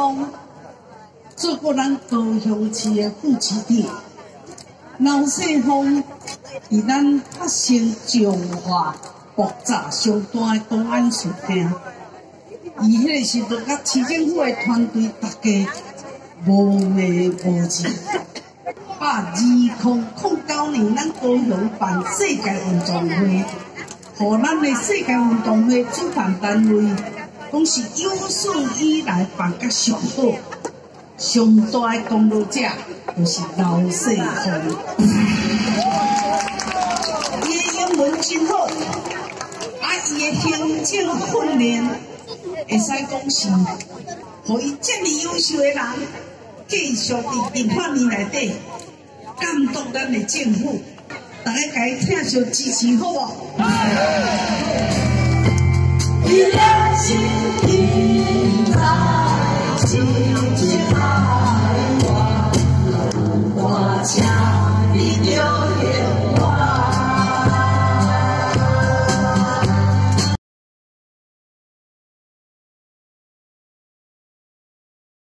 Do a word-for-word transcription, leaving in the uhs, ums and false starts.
峰做过咱高雄市的副市长，老世峰伫咱发生重化爆炸上大的公安事件，伊迄个时阵甲市政府的团队大家无眠无日。把二零零九年，咱高雄办世界运动会，互咱的世界运动会主办单位讲是有史以来办甲上好、上大的功劳者，就是老世峰。伊的英文真好，啊，伊的行政训练会使讲是，互伊这么优秀的人，继续伫立法院内底。监督咱的政府，大家甲伊听上支持好无？一两心意在心中。